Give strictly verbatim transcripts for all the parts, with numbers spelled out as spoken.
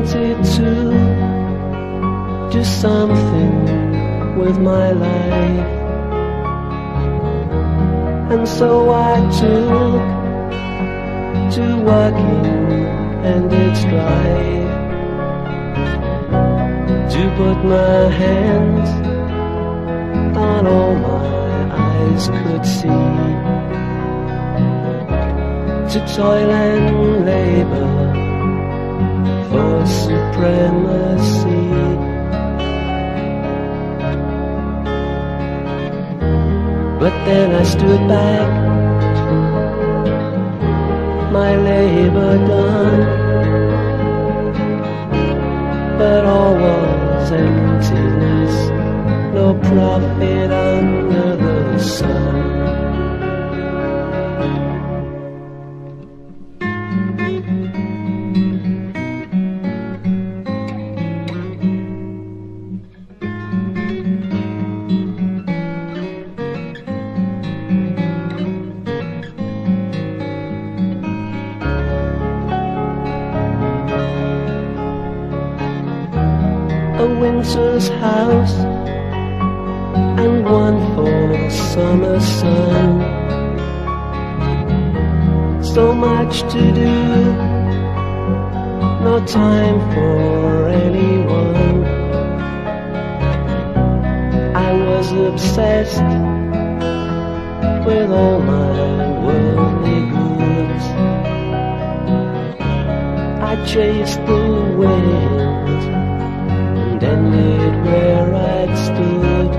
wanted to do something with my life, and so I took to working and its drive to put my hands on all my eyes could see, to toil and labor for supremacy. But then I stood back, my labor done, but all was emptiness, no profit under the sun. A winter's house and one for summer sun. So much to do, no time for anyone. I was obsessed with all my worldly goods. I chased the wind and ended where I'd stood.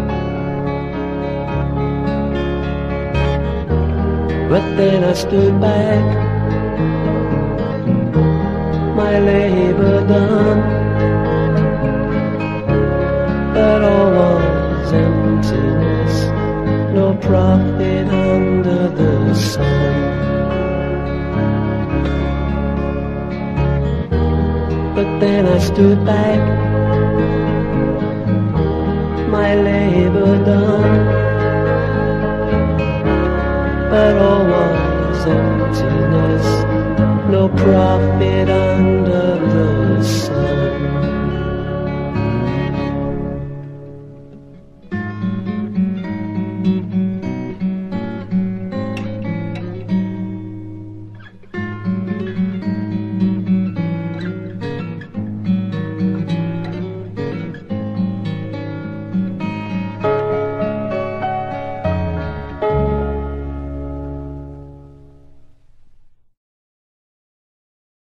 But then I stood back, my labor done, but all was emptiness, no profit under the sun. But then I stood back, my labor done, but all was emptiness, no profit under the sun.